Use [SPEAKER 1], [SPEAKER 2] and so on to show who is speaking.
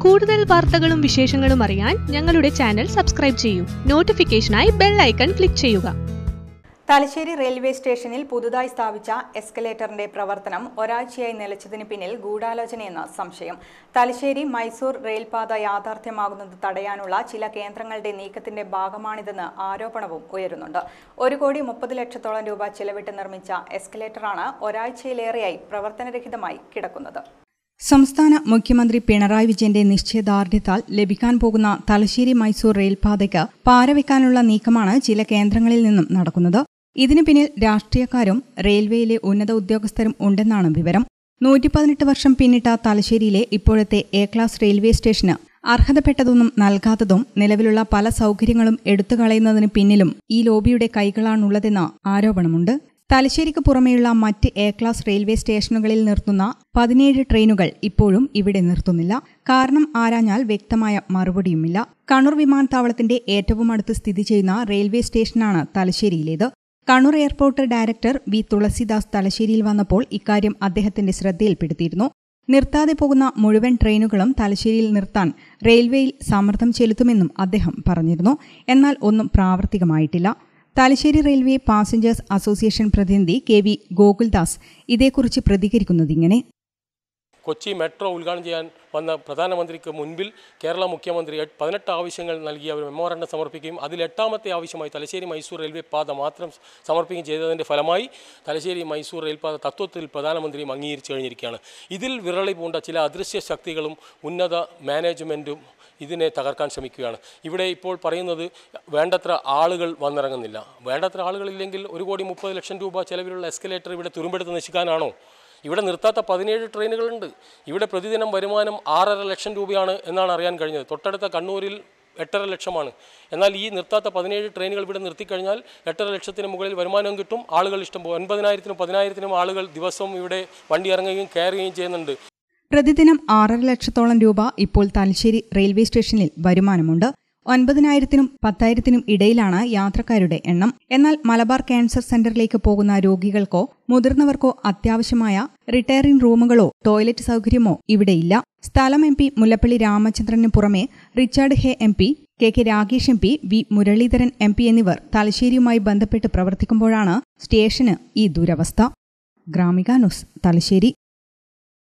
[SPEAKER 1] കൂടുതൽ വാർത്തകളും വിശേഷങ്ങളും അറിയാൻ ഞങ്ങളുടെ ചാനൽ സബ്സ്ക്രൈബ് ചെയ്യൂ. നോട്ടിഫിക്കേഷനായി ബെൽ ഐക്കൺ ക്ലിക്ക് ചെയ്യുക.
[SPEAKER 2] തലശ്ശേരി റെയിൽവേ സ്റ്റേഷനിൽ പുതുതായി സ്ഥാപിച്ച എസ്കലേറ്ററിന്റെ പ്രവർത്തനം ഒരാഴ്ചയായി നിലച്ചതിന് പിന്നിൽ ഗൂഢാലോചനയെന്ന സംശയം. തലശ്ശേരി മൈസൂർ റെയിൽപാത യാഥാർത്ഥ്യമാകുന്നത് തടയാനുള്ള ചില കേന്ദ്രങ്ങളുടെ നീക്കത്തിന്റെ ഭാഗമാണിതെന്ന് ആരോപണവും ഉയരുന്നുണ്ട്. 1,30,00,000 രൂപ ചെലവിട്ട് നിർമ്മിച്ച എസ്കലേറ്ററാണ് ഒരാഴ്ചയിലേറെയായി പ്രവർത്തനരഹിതമായി കിടക്കുന്നത്.
[SPEAKER 3] സംസ്ഥാന മുഖ്യമന്ത്രി പിണറായി വിജയന്റെ നിശ്ചയദാർഢ്യത്താൽ ലഭിക്കാൻ പോകുന്ന തലശ്ശേരി മൈസൂർ റെയിൽപാതയ്ക്ക് പാരവെക്കാനുള്ള നീക്കമാണ് ചില കേന്ദ്രങ്ങളിൽ നിന്നും നടക്കുന്നത്. ഇതിനു പിന്നിൽ രാഷ്ട്രീയക്കാരും റെയിൽവേയിലെ ഉന്നത ഉദ്യോഗസ്ഥരും ഉണ്ടെന്നാണ് വിവരം. 118 വർഷം പിന്നിട്ട തലശ്ശേരിയിലെ ഇപ്പോഴത്തെ എ ക്ലാസ് റെയിൽവേ സ്റ്റേഷന് അർഹതപ്പെട്ടതൊന്നും നൽകാത്തതും നിലവിലുള്ള പല സൗകര്യങ്ങളും എടുത്തുകളയുന്നതിന് പിന്നിലും ഈ ലോബിയുടെ കൈകളാണുള്ളതെന്ന ആരോപണമുണ്ട്. തലശ്ശേരിക്ക് പുറമെയുള്ള മറ്റ് എ ക്ലാസ് റെയിൽവേ സ്റ്റേഷനുകളിൽ നിർത്തുന്ന 17 ട്രെയിനുകൾ ഇപ്പോഴും ഇവിടെ നിർത്തുന്നില്ല. കാരണം ആരാഞ്ഞാൽ വ്യക്തമായ മറുപടിയുമില്ല. കണ്ണൂർ വിമാനത്താവളത്തിന്റെ ഏറ്റവും അടുത്ത് സ്ഥിതി ചെയ്യുന്ന റെയിൽവേ സ്റ്റേഷനാണ് തലശ്ശേരിയിലേത്. Kannur airport director V Thulasidas തലശ്ശേരിയിൽ വന്നപ്പോൾ ഇക്കാര്യം അദ്ദേഹത്തിന്റെ ശ്രദ്ധയിൽപ്പെടുത്തിയിരുന്നു. നിർത്താതെ പോകുന്ന മുഴുവൻ ട്രെയിനുകളും തലശ്ശേരിയിൽ നിർത്താൻ റെയിൽവേയിൽ സമ്മർദ്ദം ചെലുത്തുമെന്നും അദ്ദേഹം പറഞ്ഞിരുന്നു. എന്നാൽ ഒന്നും പ്രാവർത്തികമായിട്ടില്ല. തലശ്ശേരി റെയിൽവേ പാസഞ്ചേഴ്സ് അസോസിയേഷൻ പ്രതിനിധി KV ഗോകുൽദാസ് ഇതേക്കുറിച്ച് പ്രതികരിക്കുന്നതിങ്ങനെ:
[SPEAKER 4] കൊച്ചി മെട്രോ ഉദ്ഘാടനം ചെയ്യാൻ വന്ന പ്രധാനമന്ത്രിക്ക് മുൻപിൽ കേരള മുഖ്യമന്ത്രി 18 ആവശ്യങ്ങൾ നൽകിയ ഒരു മെമ്മോറണ്ടം സമർപ്പിക്കുകയും അതിൽ 8ാമത്തെ ആവശ്യമായി തലശ്ശേരി മൈസൂർ റെയിൽവേ പാത മാത്രം സമർപ്പിക്കുകയും ചെയ്തതിൻ്റെ ഫലമായി തലശ്ശേരി മൈസൂർ റെയിൽപാത തത്വത്തിൽ പ്രധാനമന്ത്രിയും അംഗീകരിച്ചു കഴിഞ്ഞിരിക്കുകയാണ്. ഇതിൽ വിരളി പൂണ്ട ചില അദൃശ്യ ശക്തികളും ഉന്നത മാനേജ്മെൻറ്റും ഇതിനെ തകർക്കാൻ ശ്രമിക്കുകയാണ്. ഇവിടെ ഇപ്പോൾ പറയുന്നത് വേണ്ടത്ര ആളുകൾ വന്നിറങ്ങുന്നില്ല. വേണ്ടത്ര ആളുകളില്ലെങ്കിൽ 1,30,00,000 രൂപ ചെലവിലുള്ള എസ്കലേറ്റർ ഇവിടെ തുരുമ്പെടുത്ത് നശിക്കാനാണോ? ഇവിടെ നിർത്താത്ത 17 ട്രെയിനുകളുണ്ട്. ഇവിടെ പ്രതിദിനം വരുമാനം 6.5 ലക്ഷം രൂപയാണ് എന്നാണ് അറിയാൻ കഴിഞ്ഞത്. തൊട്ടടുത്ത കണ്ണൂരിൽ 8.5 ലക്ഷമാണ്. എന്നാൽ ഈ നിർത്താത്ത 17 ട്രെയിനുകൾ ഇവിടെ നിർത്തിക്കഴിഞ്ഞാൽ 8.5 ലക്ഷത്തിന് മുകളിൽ വരുമാനവും കിട്ടും. ആളുകൾ ഇഷ്ടം 9,000-നും 10,000-നും ആളുകൾ ദിവസവും ഇവിടെ വണ്ടി ഇറങ്ങുകയും കയറുകയും ചെയ്യുന്നുണ്ട്.
[SPEAKER 3] പ്രതിദിനം 6.5 ലക്ഷത്തോളം രൂപ ഇപ്പോൾ തലശ്ശേരി റെയിൽവേ സ്റ്റേഷനിൽ വരുമാനമുണ്ട്. 9,000-നും 10,000-നും ഇടയിലാണ് യാത്രക്കാരുടെ എണ്ണം. എന്നാൽ മലബാർ ക്യാൻസർ സെന്ററിലേക്ക് പോകുന്ന രോഗികൾക്കോ മുതിർന്നവർക്കോ അത്യാവശ്യമായ റിട്ടയറിംഗ് റൂമുകളോ ടോയ്ലറ്റ് സൗകര്യമോ ഇവിടെയില്ല. സ്ഥലം MP മുല്ലപ്പള്ളി രാമചന്ദ്രന് പുറമെ Richard Hay MP, KK Ragesh MP, V Muraleedharan MP എന്നിവർ തലശ്ശേരിയുമായി ബന്ധപ്പെട്ട് പ്രവർത്തിക്കുമ്പോഴാണ് സ്റ്റേഷന് ഈ ദുരവസ്ഥ. ഗ്രാമിക ന്യൂസ്, തലശ്ശേരി.